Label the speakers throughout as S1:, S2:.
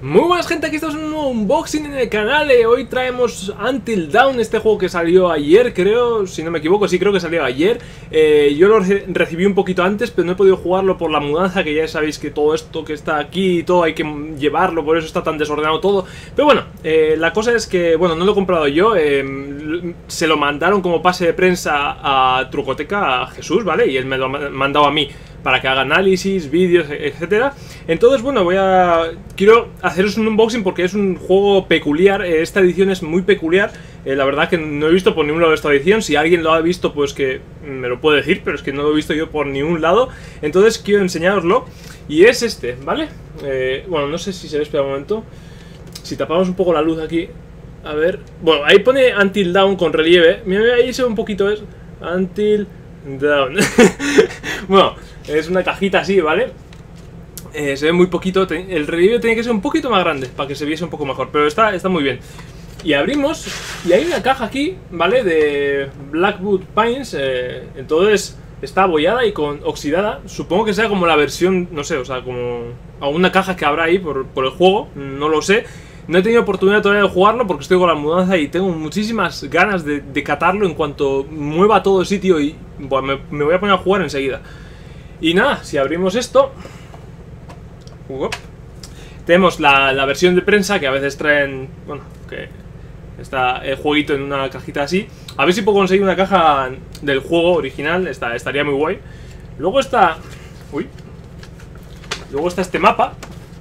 S1: Muy buenas gente, aquí estamos en un nuevo unboxing en el canal. Hoy traemos Until Dawn, este juego que salió ayer, creo, si no me equivoco, sí creo que salió ayer. Yo lo recibí un poquito antes, pero no he podido jugarlo por la mudanza, que ya sabéis que todo esto que está aquí y todo hay que llevarlo, por eso está tan desordenado todo. Pero bueno, la cosa es que, bueno, no lo he comprado yo, se lo mandaron como pase de prensa a Trucoteca, a Jesús, ¿vale? Y él me lo ha mandado a mí para que haga análisis, vídeos, etcétera. Entonces, bueno, quiero haceros un unboxing porque es un juego peculiar. Esta edición es muy peculiar. La verdad que no he visto por ningún lado esta edición. Si alguien lo ha visto, pues que me lo puede decir, pero es que no lo he visto yo por ningún lado. Entonces quiero enseñaroslo. Y es este, ¿vale? Bueno, no sé si se ve, espera un momento. Si tapamos un poco la luz aquí. A ver. Bueno, ahí pone Until Dawn con relieve. Mira, ahí se ve un poquito, es Until Dawn. Bueno, es una cajita así, ¿vale? Se ve muy poquito. El relieve tiene que ser un poquito más grande para que se viese un poco mejor, pero está muy bien. Y abrimos, y hay una caja aquí, ¿vale? De Blackwood Pines. Entonces está abollada y oxidada. Supongo que sea como la versión, no sé, o sea, como alguna caja que habrá ahí por el juego. No lo sé. No he tenido oportunidad todavía de jugarlo porque estoy con la mudanza y tengo muchísimas ganas de catarlo en cuanto mueva todo el sitio. Y bueno, me voy a poner a jugar enseguida. Y nada, si abrimos esto, tenemos la versión de prensa, que a veces traen, bueno, que está el jueguito en una cajita así. A ver si puedo conseguir una caja del juego original, estaría muy guay. Luego está, luego está este mapa.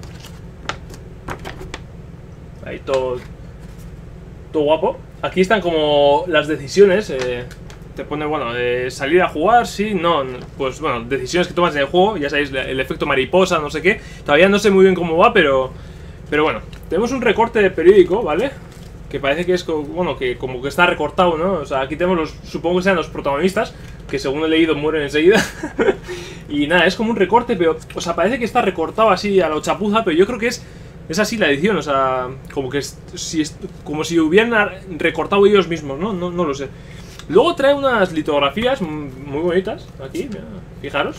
S1: Ahí todo guapo. Aquí están como las decisiones. Te pone, bueno, salir a jugar, sí, no. Pues bueno, decisiones que tomas en el juego. Ya sabéis, el efecto mariposa, no sé qué. Todavía no sé muy bien cómo va, pero bueno. Tenemos un recorte de periódico, ¿vale? Que parece que es, bueno, que como que está recortado, ¿no? O sea, aquí tenemos supongo que sean los protagonistas, que según he leído mueren enseguida. Y nada, es como un recorte, pero, o sea, parece que está recortado así a lo chapuza, pero yo creo que es así la edición, o sea, como que como si hubieran recortado ellos mismos, ¿no? No lo sé. Luego trae unas litografías muy bonitas, aquí, mira, fijaros.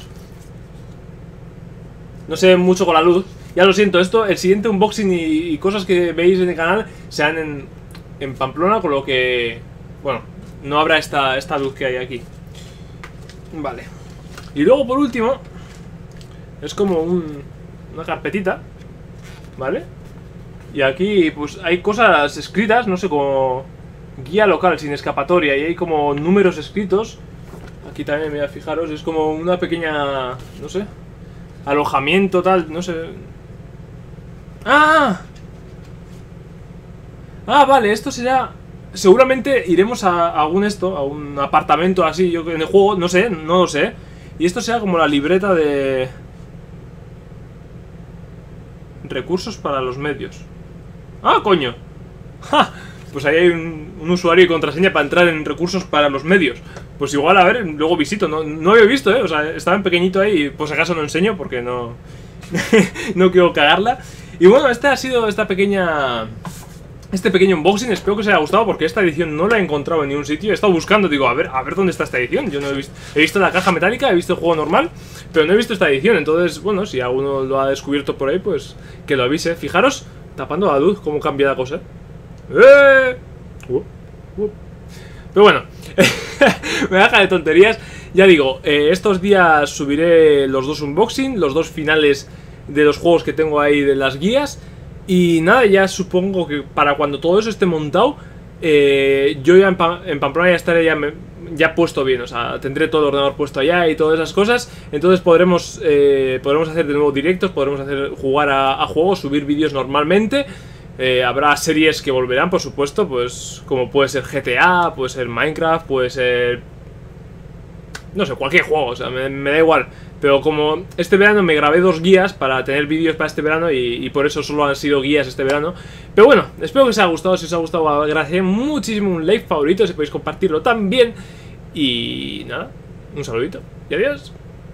S1: No se ve mucho con la luz, ya lo siento, el siguiente unboxing y cosas que veis en el canal sean en Pamplona, con lo que, bueno, no habrá esta luz que hay aquí. Vale. Y luego por último, es como una carpetita, ¿vale? Y aquí pues hay cosas escritas, no sé, como guía local sin escapatoria, y hay como números escritos. Aquí también, mira, fijaros, es como una pequeña, no sé, alojamiento tal, no sé. ¡Ah! Ah, vale, esto será... Seguramente iremos a un apartamento así, yo en el juego, no sé, no lo sé. Y esto será como la libreta de recursos para los medios. ¡Ah, coño! ¡Ja! Pues ahí hay un usuario y contraseña para entrar en recursos para los medios. Pues igual, a ver, luego visito. No había visto, o sea, estaba en pequeñito ahí y pues acaso no enseño porque no... no quiero cagarla. Y bueno, esta ha sido este pequeño unboxing. Espero que os haya gustado porque esta edición no la he encontrado en ningún sitio. He estado buscando, digo, a ver dónde está esta edición. Yo no he visto. He visto la caja metálica, he visto el juego normal, pero no he visto esta edición. Entonces, bueno, si alguno lo ha descubierto por ahí, pues que lo avise. Fijaros, tapando la luz, cómo cambia la cosa. Pero bueno, me deja de tonterías. Ya digo, estos días subiré los dos unboxing, los dos finales de los juegos que tengo ahí de las guías. Y nada, ya supongo que para cuando todo eso esté montado, yo ya en Pamplona ya estaré ya puesto bien. O sea, tendré todo el ordenador puesto allá y todas esas cosas. Entonces podremos hacer de nuevo directos, podremos jugar a juegos, subir vídeos normalmente. Habrá series que volverán, por supuesto, pues como puede ser GTA, puede ser Minecraft, puede ser... no sé, cualquier juego, o sea, me da igual. Pero como este verano me grabé 2 guías para tener vídeos para este verano y por eso solo han sido guías este verano. Pero bueno, espero que os haya gustado. Si os ha gustado, agradecería muchísimo un like, favorito, si podéis compartirlo también. Y nada, un saludito y adiós.